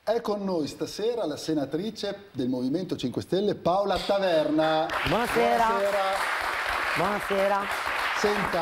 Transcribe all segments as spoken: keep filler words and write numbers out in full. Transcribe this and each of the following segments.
È con noi stasera la senatrice del Movimento cinque Stelle, Paola Taverna. Buonasera. Buonasera. Buonasera. Senta,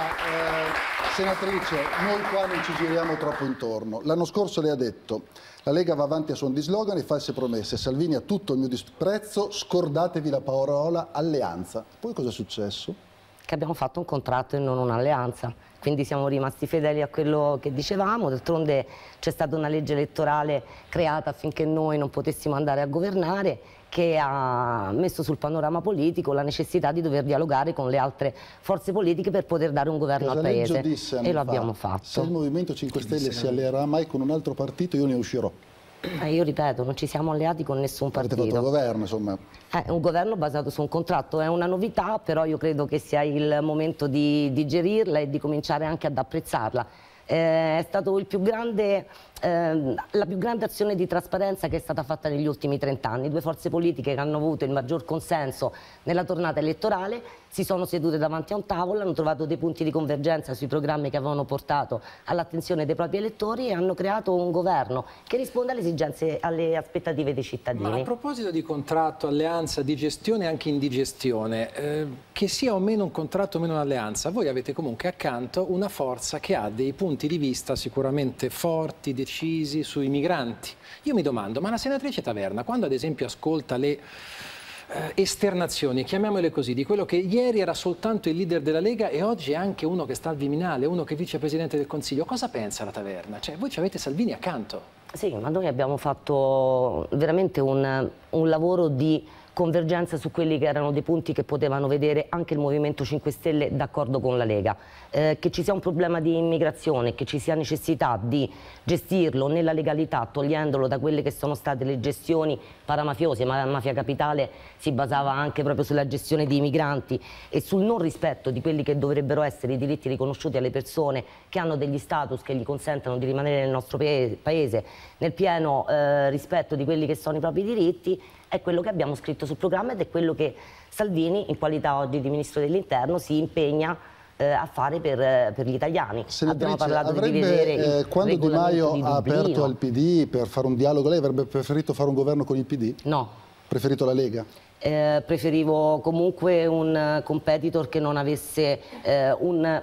eh, senatrice, noi qua non ci giriamo troppo intorno. L'anno scorso lei ha detto: la Lega va avanti a suon di slogan e false promesse. Salvini ha tutto il mio disprezzo, scordatevi la parola alleanza. Poi cosa è successo? Che abbiamo fatto un contratto e non un'alleanza, quindi siamo rimasti fedeli a quello che dicevamo. D'altronde c'è stata una legge elettorale creata affinché noi non potessimo andare a governare, che ha messo sul panorama politico la necessità di dover dialogare con le altre forze politiche per poter dare un governo al Paese, e lo abbiamo fatto. Se il Movimento cinque Stelle si alleerà mai con un altro partito, io ne uscirò. Eh, io ripeto, non ci siamo alleati con nessun partito. Avete fatto governo, insomma. È un governo basato su un contratto, è una novità, però io credo che sia il momento di digerirla e di cominciare anche ad apprezzarla. Eh, è stato il più grande, eh, la più grande azione di trasparenza che è stata fatta negli ultimi trent'anni. Due forze politiche che hanno avuto il maggior consenso nella tornata elettorale si sono sedute davanti a un tavolo, hanno trovato dei punti di convergenza sui programmi che avevano portato all'attenzione dei propri elettori e hanno creato un governo che risponde alle esigenze, alle aspettative dei cittadini. Ma a proposito di contratto, alleanza, di gestione e anche indigestione, eh, che sia o meno un contratto o meno un'alleanza, voi avete comunque accanto una forza che ha dei punti di vista sicuramente forti, decisi sui migranti. Io mi domando, ma la senatrice Taverna, quando ad esempio ascolta le eh, esternazioni, chiamiamole così, di quello che ieri era soltanto il leader della Lega e oggi è anche uno che sta al Viminale, uno che è vicepresidente del Consiglio, cosa pensa la Taverna? Cioè, voi ci avete Salvini accanto. Sì, ma noi abbiamo fatto veramente un, un lavoro di convergenza su quelli che erano dei punti che potevano vedere anche il Movimento cinque Stelle d'accordo con la Lega. Eh, che ci sia un problema di immigrazione, che ci sia necessità di gestirlo nella legalità, togliendolo da quelle che sono state le gestioni paramafiose, ma la mafia capitale si basava anche proprio sulla gestione di migranti e sul non rispetto di quelli che dovrebbero essere i diritti riconosciuti alle persone che hanno degli status che gli consentono di rimanere nel nostro paese, nel pieno eh, rispetto di quelli che sono i propri diritti. È quello che abbiamo scritto sul programma ed è quello che Salvini, in qualità oggi di Ministro dell'Interno, si impegna eh, a fare per, per gli italiani. Senatrice, avrebbe, eh, quando Di Maio ha aperto al P D per fare un dialogo, lei avrebbe preferito fare un governo con il P D? No. Preferito la Lega? Eh, preferivo comunque un competitor che non avesse eh, un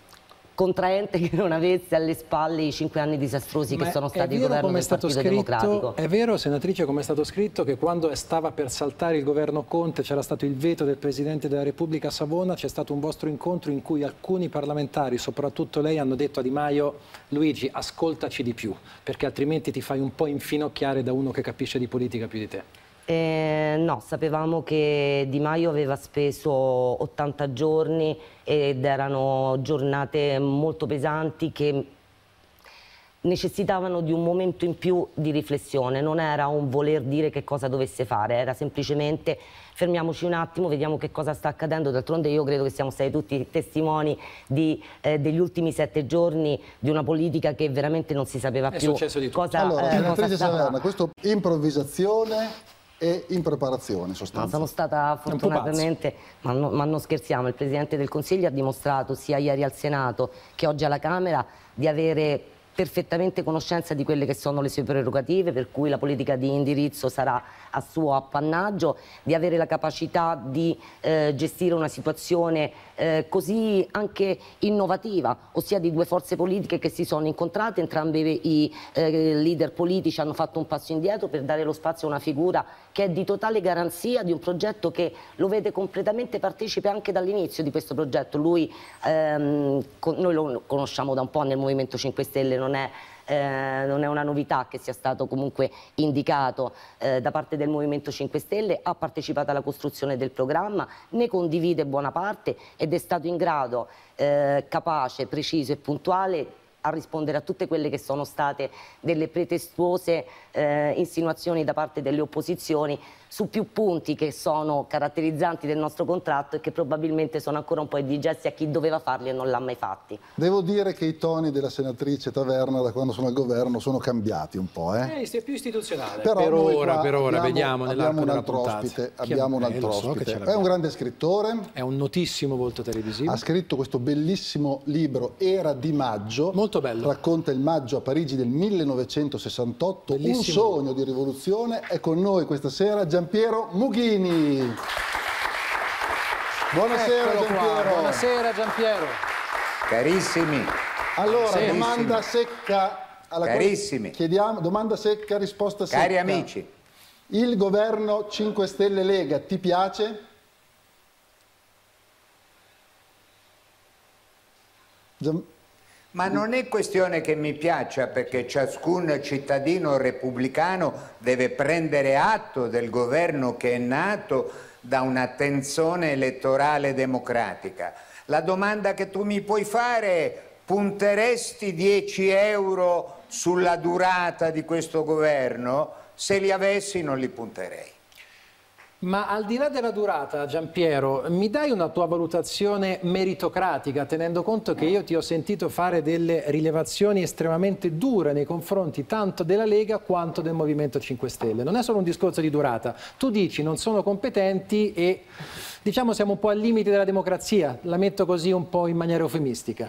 contraente che non avesse alle spalle i cinque anni disastrosi che sono stati il governo del Partito Democratico. È vero, senatrice, come è stato scritto, che quando stava per saltare il governo Conte c'era stato il veto del Presidente della Repubblica Savona, c'è stato un vostro incontro in cui alcuni parlamentari, soprattutto lei, hanno detto a Di Maio: Luigi, ascoltaci di più, perché altrimenti ti fai un po' infinocchiare da uno che capisce di politica più di te. Eh, no, sapevamo che Di Maio aveva speso ottanta giorni ed erano giornate molto pesanti che necessitavano di un momento in più di riflessione. Non era un voler dire che cosa dovesse fare, era semplicemente fermiamoci un attimo, vediamo che cosa sta accadendo. D'altronde io credo che siamo stati tutti testimoni di, eh, degli ultimi sette giorni di una politica che veramente non si sapeva è più successo di tutto. cosa, allora, eh, senatrice cosa stava... Taverna, questo improvvisazione e in preparazione, sostanza. No, sono stata fortunatamente, ma, no, ma non scherziamo, il Presidente del Consiglio ha dimostrato sia ieri al Senato che oggi alla Camera di avere perfettamente conoscenza di quelle che sono le sue prerogative, per cui la politica di indirizzo sarà a suo appannaggio, di avere la capacità di eh, gestire una situazione eh, così anche innovativa, ossia di due forze politiche che si sono incontrate, entrambi i eh, leader politici hanno fatto un passo indietro per dare lo spazio a una figura che è di totale garanzia di un progetto che lo vede completamente partecipe anche dall'inizio di questo progetto. Lui, ehm, con, noi lo conosciamo da un po' nel Movimento cinque Stelle, non è, eh, non è una novità che sia stato comunque indicato eh, da parte del Movimento cinque Stelle, ha partecipato alla costruzione del programma, ne condivide buona parte ed è stato in grado, eh, capace, preciso e puntuale a rispondere a tutte quelle che sono state delle pretestuose eh, insinuazioni da parte delle opposizioni su più punti che sono caratterizzanti del nostro contratto e che probabilmente sono ancora un po' indigesti a chi doveva farli e non l'ha mai fatti. Devo dire che i toni della senatrice Taverna da quando sono al governo sono cambiati un po'. Eh? Eh, è più istituzionale. Però per ora, qua per ora, abbiamo, vediamo abbiamo un della altro puntata. ospite. Abbiamo un altro so ospite. È un grande scrittore. È un notissimo volto televisivo. Ha scritto questo bellissimo libro Era di maggio. Molto Molto bello. Racconta il maggio a Parigi del millenovecentosessantotto, Bellissimo. Un sogno di rivoluzione. È con noi questa sera Giampiero Mughini. Buonasera Eccolo qua. Giampiero. Buonasera Giampiero. Carissimi. Allora, Carissimi. domanda secca. Alla Carissimi. quale chiediamo, domanda secca, risposta secca. Cari amici. Il governo cinque Stelle Lega ti piace? Gian... Ma non è questione che mi piaccia, perché ciascun cittadino repubblicano deve prendere atto del governo che è nato da un'attenzione elettorale democratica. La domanda che tu mi puoi fare è: punteresti dieci euro sulla durata di questo governo? Se li avessi non li punterei. Ma al di là della durata, Giampiero, mi dai una tua valutazione meritocratica, tenendo conto che io ti ho sentito fare delle rilevazioni estremamente dure nei confronti tanto della Lega quanto del Movimento cinque Stelle. Non è solo un discorso di durata. Tu dici non sono competenti e, diciamo, siamo un po' al limite della democrazia. La metto così un po' in maniera eufemistica.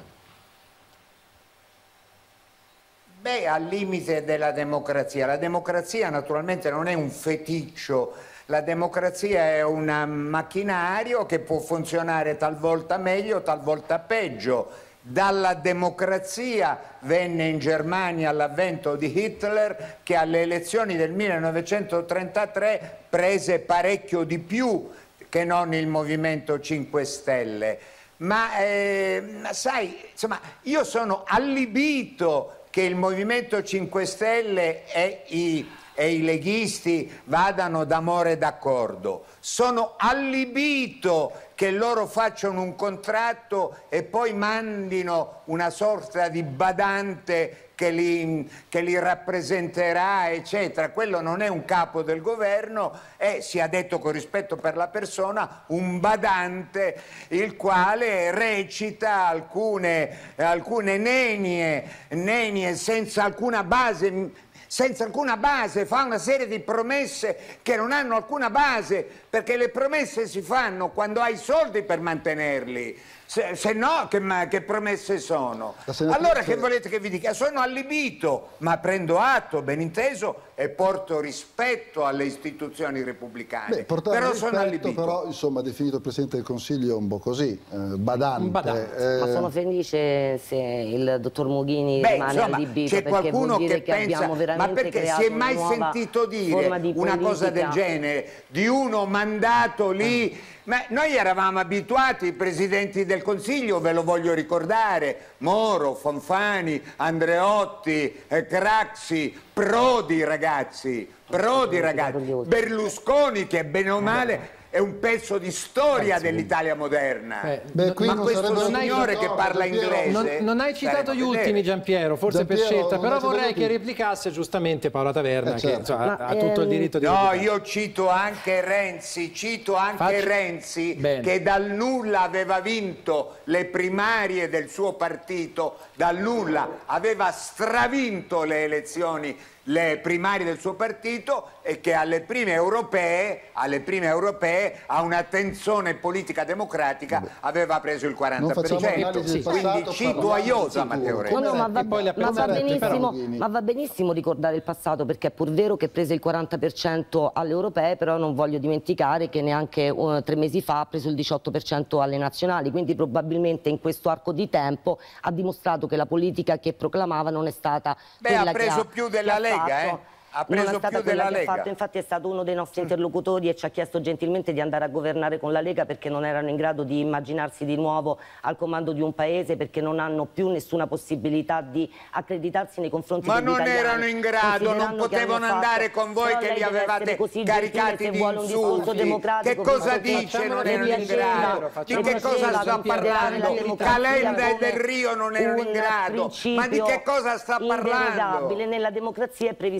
Beh, al limite della democrazia. La democrazia naturalmente non è un feticcio. La democrazia è un macchinario che può funzionare talvolta meglio, talvolta peggio. Dalla democrazia venne in Germania l'avvento di Hitler, che alle elezioni del millenovecentotrentatré prese parecchio di più che non il Movimento cinque Stelle. Ma eh, sai, insomma, io sono allibito che il Movimento cinque Stelle e i e i leghisti vadano d'amore d'accordo. Sono allibito che loro facciano un contratto e poi mandino una sorta di badante che li, che li rappresenterà, eccetera. Quello non è un capo del governo, è, sia detto con rispetto per la persona, un badante il quale recita alcune, alcune nenie, nenie senza alcuna base senza alcuna base, fa una serie di promesse che non hanno alcuna base, perché le promesse si fanno quando hai soldi per mantenerli, se, se no che, che promesse sono? Allora che volete che vi dica? Sono allibito, ma prendo atto, ben inteso, e porto rispetto alle istituzioni repubblicane. Beh, portare però rispetto, sono allibito. Però insomma ha definito il Presidente del Consiglio un po' così, eh, badante. badante. Eh... Ma sono felice se il dottor Mughini Beh, rimane insomma, allibito, c'è perché qualcuno vuol dire che, che pensa, abbiamo veramente ma perché si è mai sentito dire una cosa del genere, di uno mandato lì? Ma noi eravamo abituati, i presidenti del Consiglio, ve lo voglio ricordare, Moro, Fanfani, Andreotti, eh, Craxi, Prodi ragazzi, Prodi ragazzi, Berlusconi, che bene o male è un pezzo di storia dell'Italia moderna. Eh, Beh, ma questo signore che parla inglese... Non, non hai citato gli ultimi, Giampiero, forse Giampiero, per scelta, però vorrei che tutti. replicasse giustamente Paola Taverna, eh, certo. che insomma, Ma, ha tutto il diritto di No, replicare. io cito anche Renzi, cito anche Facci... Renzi Bene. che dal nulla aveva vinto le primarie del suo partito, dal nulla aveva stravinto le elezioni, le primarie del suo partito, e che alle prime europee, alle prime europee a una tensione politica democratica Vabbè. aveva preso il quaranta per cento. Sì. Quindi cito a iosa Matteo Renzi. No, no, ma, va, poi la ma, va benissimo, però... ma va benissimo ricordare il passato, perché è pur vero che prese il quaranta per cento alle europee, però non voglio dimenticare che neanche uh, tre mesi fa ha preso il diciotto per cento alle nazionali, quindi probabilmente in questo arco di tempo ha dimostrato che la politica che proclamava non è stata Beh, quella ha preso che ha, più della Lega, fatto. eh? Ha preso non è stata più quella della che Lega. ha fatto, infatti è stato uno dei nostri interlocutori e ci ha chiesto gentilmente di andare a governare con la Lega, perché non erano in grado di immaginarsi di nuovo al comando di un paese, perché non hanno più nessuna possibilità di accreditarsi nei confronti Ma degli non italiani. erano in grado, non potevano andare fatto... con voi Però che li avevate caricati di insulti. Che cosa dice non erano in grado? Di che cosa sta parlando? Calenda e Del Rio non erano in grado. Ma di che cosa sta parlando? Nella democrazia è previsto anche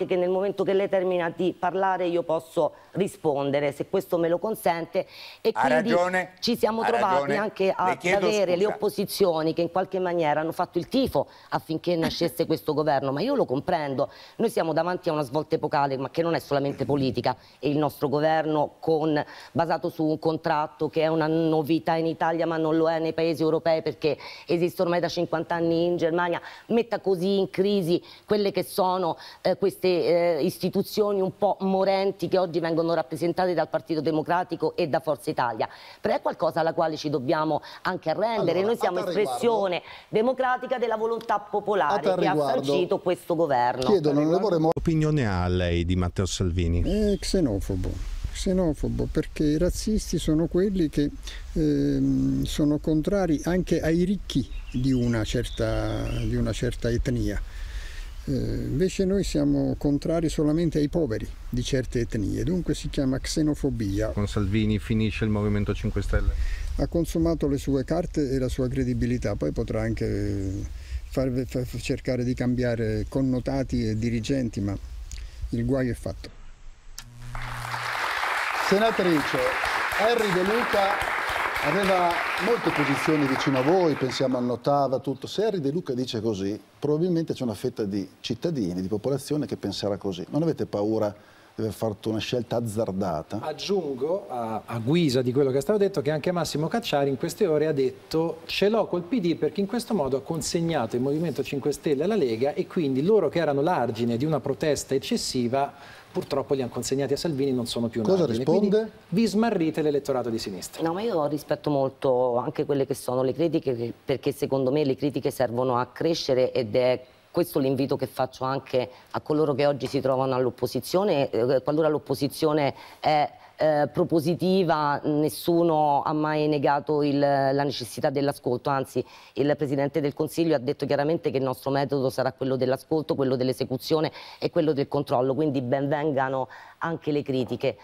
anche che nel momento che lei termina di parlare io posso rispondere, se questo me lo consente, e ha quindi ragione, ci siamo ha trovati ragione. anche ad avere scusa. le opposizioni che in qualche maniera hanno fatto il tifo affinché nascesse questo governo, ma io lo comprendo, noi siamo davanti a una svolta epocale, ma che non è solamente politica, e il nostro governo con, basato su un contratto che è una novità in Italia ma non lo è nei paesi europei perché esiste ormai da cinquanta anni in Germania, metta così in crisi quelle che sono eh, queste eh, istituzioni un po' morenti che oggi vengono rappresentate dal Partito Democratico e da Forza Italia, però è qualcosa alla quale ci dobbiamo anche arrendere. Allora, noi siamo espressione riguardo, democratica della volontà popolare che riguardo, ha sancito questo governo. Chiedo, che opinione ha lei di Matteo Salvini? È xenofobo, xenofobo perché i razzisti sono quelli che ehm, sono contrari anche ai ricchi di una certa, di una certa etnia. Eh, invece noi siamo contrari solamente ai poveri di certe etnie, dunque si chiama xenofobia. Con Salvini finisce il Movimento cinque Stelle? Ha consumato le sue carte e la sua credibilità, poi potrà anche far, far, cercare di cambiare connotati e dirigenti, ma il guaio è fatto. Senatrice, Henry De Luca aveva molte posizioni vicino a voi, pensiamo a Notava, tutto. Se Henry De Luca dice così, probabilmente c'è una fetta di cittadini, di popolazione che penserà così. Non avete paura di aver fatto una scelta azzardata? Aggiungo, a, a guisa di quello che è stato detto, che anche Massimo Cacciari in queste ore ha detto ce l'ho col P D perché in questo modo ha consegnato il Movimento cinque Stelle alla Lega e quindi loro che erano l'argine di una protesta eccessiva purtroppo li hanno consegnati a Salvini, non sono più un Cosa argine. risponde? Quindi vi smarrite l'elettorato di sinistra. No, ma io rispetto molto anche quelle che sono le critiche, perché secondo me le critiche servono a crescere ed è questo l'invito che faccio anche a coloro che oggi si trovano all'opposizione. Eh, qualora l'opposizione è eh, propositiva, nessuno ha mai negato il, la necessità dell'ascolto, anzi il Presidente del Consiglio ha detto chiaramente che il nostro metodo sarà quello dell'ascolto, quello dell'esecuzione e quello del controllo, quindi ben vengano anche le critiche.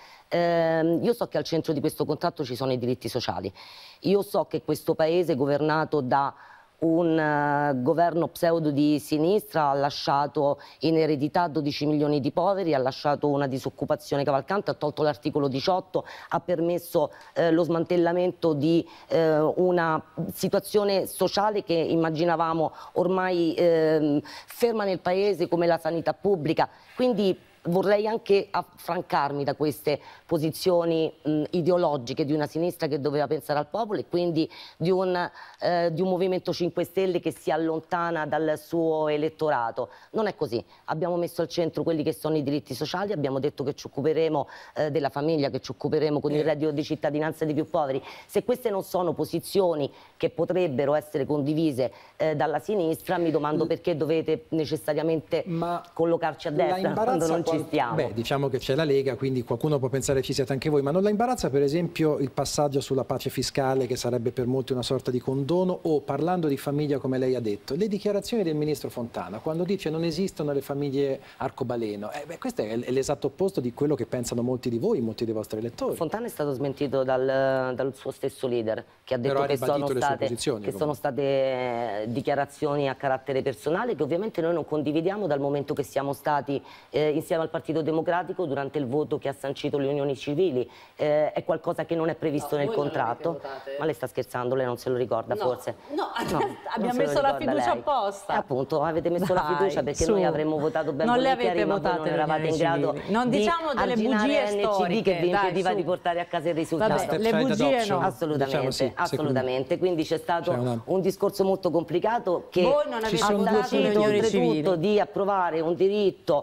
Eh, io so che al centro di questo contratto ci sono i diritti sociali, io so che questo Paese governato da un uh, governo pseudo di sinistra ha lasciato in eredità dodici milioni di poveri, ha lasciato una disoccupazione cavalcante, ha tolto l'articolo diciotto, ha permesso eh, lo smantellamento di eh, una situazione sociale che immaginavamo ormai eh, ferma nel Paese come la sanità pubblica. Quindi vorrei anche affrancarmi da queste posizioni mh, ideologiche di una sinistra che doveva pensare al popolo e quindi di un, eh, di un Movimento cinque Stelle che si allontana dal suo elettorato. Non è così. Abbiamo messo al centro quelli che sono i diritti sociali, abbiamo detto che ci occuperemo eh, della famiglia, che ci occuperemo con il reddito di cittadinanza dei più poveri. Se queste non sono posizioni che potrebbero essere condivise eh, dalla sinistra, mi domando perché dovete necessariamente Ma collocarci a destra quando non ci stiamo. Beh, diciamo che c'è la Lega, quindi qualcuno può pensare ci siete anche voi, ma non la imbarazza per esempio il passaggio sulla pace fiscale che sarebbe per molti una sorta di condono o, parlando di famiglia come lei ha detto, le dichiarazioni del ministro Fontana quando dice non esistono le famiglie arcobaleno, eh, beh, questo è l'esatto opposto di quello che pensano molti di voi, molti dei vostri elettori. Fontana è stato smentito dal, dal suo stesso leader che ha detto che, sono state, che sono state dichiarazioni a carattere personale che ovviamente noi non condividiamo dal momento che siamo stati eh, insieme al Partito Democratico durante il voto che ha sancito le unioni civili. Eh, è qualcosa che non è previsto no, nel contratto. Ma lei sta scherzando, lei non se lo ricorda no, forse? No, no abbiamo messo la fiducia lei. apposta. Eh, appunto, avete messo Dai, la fiducia perché su. noi avremmo votato ben non volentieri, ma voi non eravate in grado non di diciamo delle bugie N C D storiche che vi impediva dai, di portare a casa il risultato. Vabbè, le bugie no. Assolutamente, diciamo sì, assolutamente. Quindi c'è stato una... un discorso molto complicato che voi non avete ha sancito oltretutto di approvare un diritto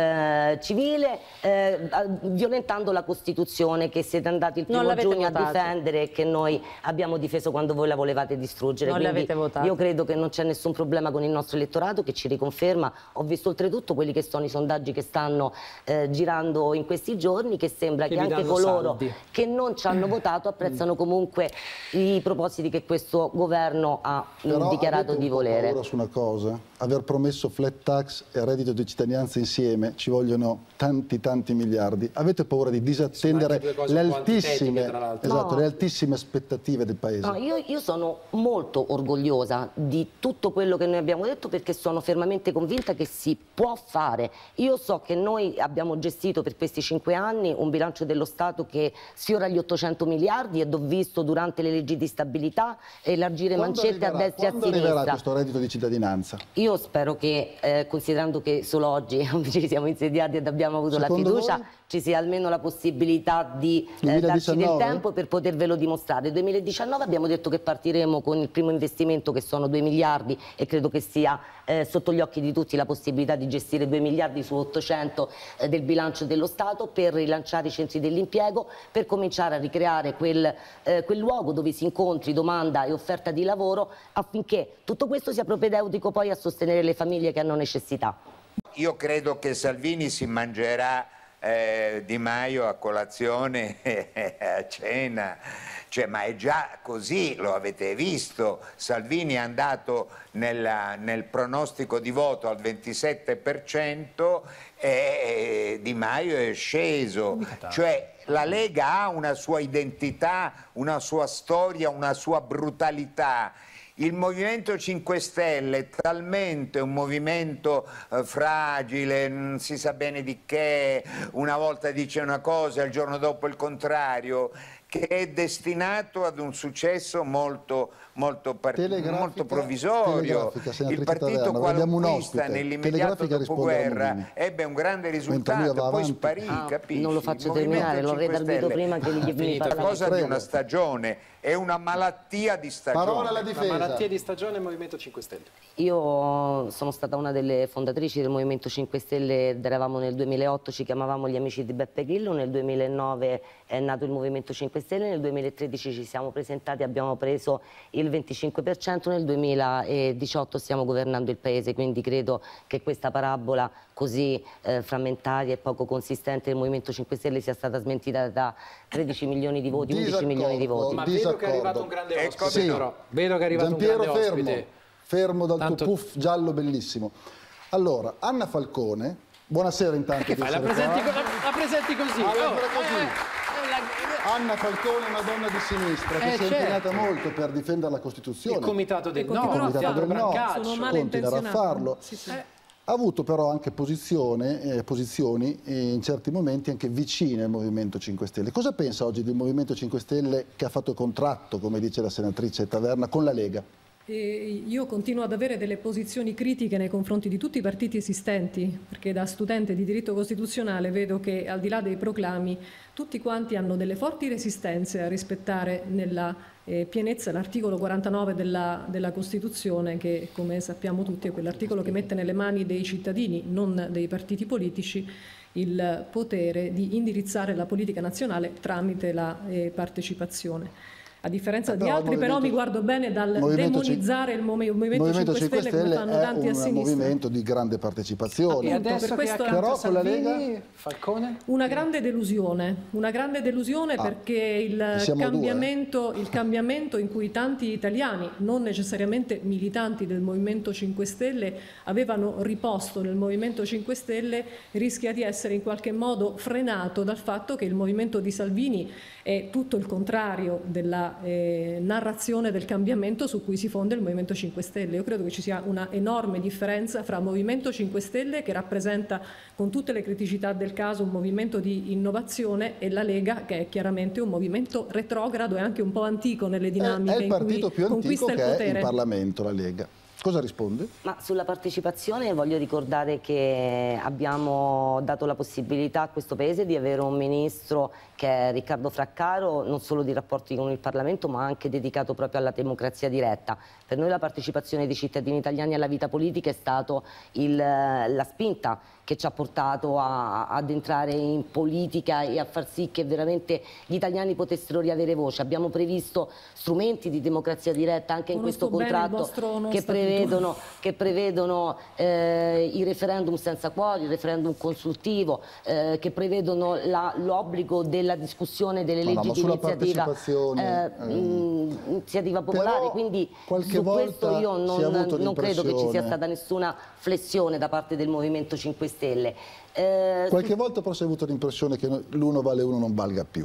eh, civile eh, violentando la Costituzione che siete andati il primo giugno a difendere e che noi abbiamo difeso quando voi la volevate distruggere. Non Quindi l'avete votato. Io credo che non c'è nessun problema con il nostro elettorato che ci riconferma. Ho visto oltretutto quelli che sono i sondaggi che stanno eh, girando in questi giorni, che sembra che, che anche coloro saldi. che non ci hanno votato apprezzano comunque i propositi che questo governo ha Però dichiarato di volere. Ora su una cosa, aver promesso flat tax e reddito di cittadinanza insieme, ci vogliono vogliono tanti tanti miliardi, avete paura di disattendere le altissime, esatto, no. le altissime aspettative del Paese? No, io, io sono molto orgogliosa di tutto quello che noi abbiamo detto, perché sono fermamente convinta che si può fare. Io so che noi abbiamo gestito per questi cinque anni un bilancio dello Stato che sfiora gli ottocento miliardi ed ho visto durante le leggi di stabilità elargire Quando mancette arriverà, a destra e a quando sinistra. arriverà questo reddito di cittadinanza? Io spero che, eh, considerando che solo oggi ci siamo insediati ed abbiamo avuto Secondo la fiducia, voi? ci sia almeno la possibilità di eh, darci del tempo per potervelo dimostrare. Nel duemiladiciannove abbiamo detto che partiremo con il primo investimento, che sono due miliardi, e credo che sia eh, sotto gli occhi di tutti la possibilità di gestire due miliardi su ottocento eh, del bilancio dello Stato, per rilanciare i centri dell'impiego, per cominciare a ricreare quel, eh, quel luogo dove si incontri domanda e offerta di lavoro, affinché tutto questo sia propedeutico poi a sostenere le famiglie che hanno necessità. Io credo che Salvini si mangerà eh, Di Maio a colazione e a cena, cioè, ma è già così, lo avete visto. Salvini è andato nella, nel pronostico di voto al ventisette per cento e Di Maio è sceso, cioè la Lega ha una sua identità, una sua storia, una sua brutalità. Il Movimento cinque Stelle è talmente un movimento eh, fragile, non si sa bene di che, una volta dice una cosa e il giorno dopo il contrario, che è destinato ad un successo molto, molto, molto provvisorio. Il partito qualunquista nell'immediato dopoguerra ebbe un grande risultato, poi sparì, ah, capisci? Non lo faccio terminare, l'ho redarguito prima che gli mi parlava. È cosa di una stagione, è una malattia di stagione. Parola alla difesa. Una malattia di stagione Movimento cinque Stelle. Io sono stata una delle fondatrici del Movimento cinque Stelle ed eravamo nel duemilaotto, ci chiamavamo gli amici di Beppe Grillo, nel duemilanove è nato il Movimento cinque Stelle, nel duemilatredici ci siamo presentati, abbiamo preso il venticinque per cento, nel duemiladiciotto stiamo governando il Paese, quindi credo che questa parabola così eh, frammentaria e poco consistente del Movimento cinque Stelle sia stata smentita da tredici milioni di voti, undici milioni di voti. Ma vedo che è arrivato un grande ospite, ecco, sì. Però. Vedo che è arrivato Giampiero, un grande fermo, ospite. fermo dal Tanto... tuo puff giallo bellissimo. Allora, Anna Falcone, buonasera intanto. Che fai? La presenti, la, la presenti così? Allora, oh, così. Eh, Anna Falcone è una donna di sinistra che eh, si è certo. impegnata molto per difendere la Costituzione. Il comitato del no, il comitato del no, continuerà a farlo. Sì, sì. Eh. Ha avuto però anche posizione, eh, posizioni eh, in certi momenti anche vicine al Movimento cinque Stelle. Cosa pensa oggi del Movimento cinque Stelle che ha fatto contratto, come dice la senatrice Taverna, con la Lega? E io continuo ad avere delle posizioni critiche nei confronti di tutti i partiti esistenti, perché da studente di diritto costituzionale vedo che, al di là dei proclami, tutti quanti hanno delle forti resistenze a rispettare nella eh, pienezza l'articolo quarantanove della, della Costituzione, che, come sappiamo tutti, è quell'articolo che mette nelle mani dei cittadini, non dei partiti politici, il potere di indirizzare la politica nazionale tramite la eh, partecipazione. A differenza eh di altri, però mi guardo bene dal demonizzare il Movimento, Movimento cinque Stelle, come fanno tanti a sinistra. È un movimento di grande partecipazione. E adesso per questo che però con la Salvini, Lega Falcone? Una grande delusione, una grande delusione ah, perché il cambiamento, due, eh? il cambiamento in cui tanti italiani, non necessariamente militanti del Movimento cinque Stelle, avevano riposto nel Movimento cinque Stelle, rischia di essere in qualche modo frenato dal fatto che il movimento di Salvini è tutto il contrario della eh, narrazione del cambiamento su cui si fonda il Movimento cinque Stelle. Io credo che ci sia una enorme differenza fra Movimento cinque Stelle, che rappresenta con tutte le criticità del caso un movimento di innovazione, e la Lega, che è chiaramente un movimento retrogrado e anche un po' antico nelle dinamiche è, è il in partito cui più conquista antico il che potere. è in Parlamento, la Lega. Cosa risponde? Ma sulla partecipazione voglio ricordare che abbiamo dato la possibilità a questo Paese di avere un ministro che è Riccardo Fraccaro, non solo di rapporti con il Parlamento, ma anche dedicato proprio alla democrazia diretta. Per noi la partecipazione dei cittadini italiani alla vita politica è stata la spinta che ci ha portato a, ad entrare in politica e a far sì che veramente gli italiani potessero riavere voce. Abbiamo previsto strumenti di democrazia diretta anche in Conosco questo contratto che prevede prevedono, che prevedono eh, i referendum senza quorum, il referendum consultivo, eh, che prevedono l'obbligo della discussione delle no, leggi no, di iniziativa, eh, ehm, iniziativa popolare, quindi su questo io non, non credo che ci sia stata nessuna flessione da parte del Movimento cinque Stelle. Eh, qualche volta però si è avuto l'impressione che l'uno vale uno non valga più.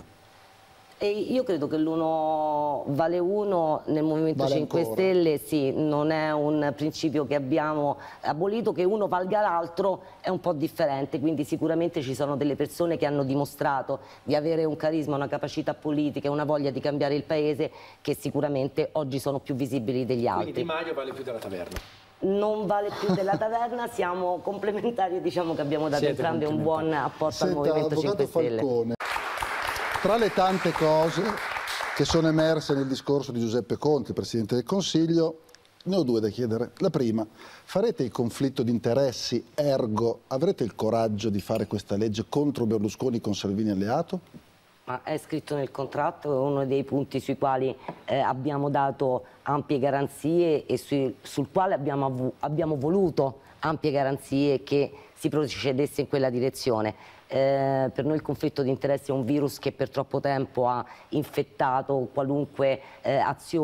E io credo che l'uno vale uno nel Movimento vale cinque ancora. Stelle, sì, non è un principio che abbiamo abolito, che uno valga l'altro è un po' differente, quindi sicuramente ci sono delle persone che hanno dimostrato di avere un carisma, una capacità politica, una voglia di cambiare il paese che sicuramente oggi sono più visibili degli altri. Quindi Di Maio vale più della taverna? Non vale più della taverna, siamo complementari e diciamo che abbiamo dato Siete entrambi un buon apporto Senta, al Movimento cinque Stelle. Falcone, tra le tante cose che sono emerse nel discorso di Giuseppe Conte, il Presidente del Consiglio, ne ho due da chiedere. La prima, farete il conflitto di interessi, ergo avrete il coraggio di fare questa legge contro Berlusconi con Salvini alleato? Ma è scritto nel contratto, è uno dei punti sui quali eh, abbiamo dato ampie garanzie e sui, sul quale abbiamo, abbiamo voluto ampie garanzie che si procedesse in quella direzione. Eh, per noi il conflitto di interessi è un virus che per troppo tempo ha infettato qualunque eh,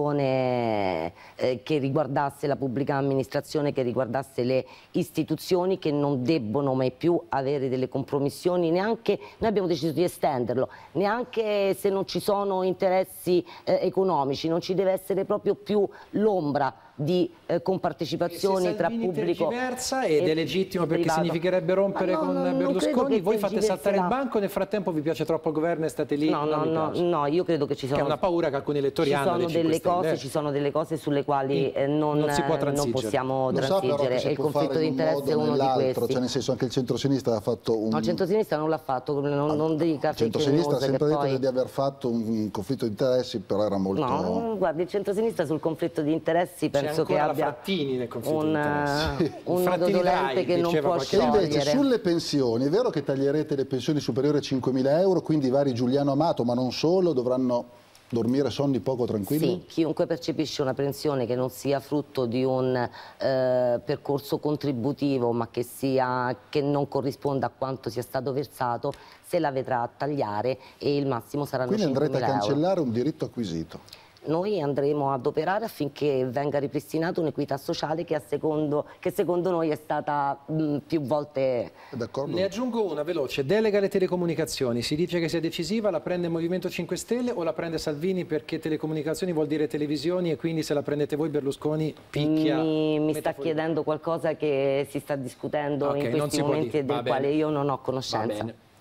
azione eh, che riguardasse la pubblica amministrazione, che riguardasse le istituzioni, che non debbono mai più avere delle compromissioni, neanche, noi abbiamo deciso di estenderlo, neanche se non ci sono interessi eh, economici, non ci deve essere proprio più l'ombra di eh, compartecipazioni tra pubblico tergiversa ed è legittimo perché privato. Significherebbe rompere no, con no, Berlusconi, voi fate saltare il banco, nel frattempo vi piace troppo il governo e state lì? No, no, no, no, io credo che ci sono, che è una paura che alcuni elettori ci hanno sono delle cose, ci sono delle cose sulle quali eh, non, non si può non possiamo Lo sa, però, transigere che si e il può conflitto fare di in un interesse è modo o uno di nell'altro, questi. cioè nel senso anche il centrosinistra ha fatto un... No, il centrosinistra non l'ha fatto, non, non dica il centrosinistra ha sempre detto poi... di aver fatto un conflitto di interessi, però era molto... No, guardi, il centrosinistra sul conflitto di interessi penso che abbia Frattini nel conflitto un, di interessi. un nodo dolente che non può E sciogliere. invece sulle pensioni, è vero che taglierete le pensioni superiori a cinquemila euro, quindi i vari Giuliano Amato, ma non solo, dovranno dormire sonni poco tranquilli? Sì, chiunque percepisce una pensione che non sia frutto di un eh, percorso contributivo ma che, sia, che non corrisponda a quanto sia stato versato, se la vedrà a tagliare e il massimo saranno cinquemila euro. Quindi andrete a cancellare un diritto acquisito? Noi andremo ad operare affinché venga ripristinata un'equità sociale che, a secondo, che secondo noi è stata mh, più volte... Ne aggiungo una veloce, delega alle telecomunicazioni, si dice che sia decisiva, la prende il Movimento cinque Stelle o la prende Salvini perché telecomunicazioni vuol dire televisioni e quindi se la prendete voi Berlusconi picchia? Mi, mi sta chiedendo qualcosa che si sta discutendo okay, in questi momenti e del Va quale bene. io non ho conoscenza. Va bene.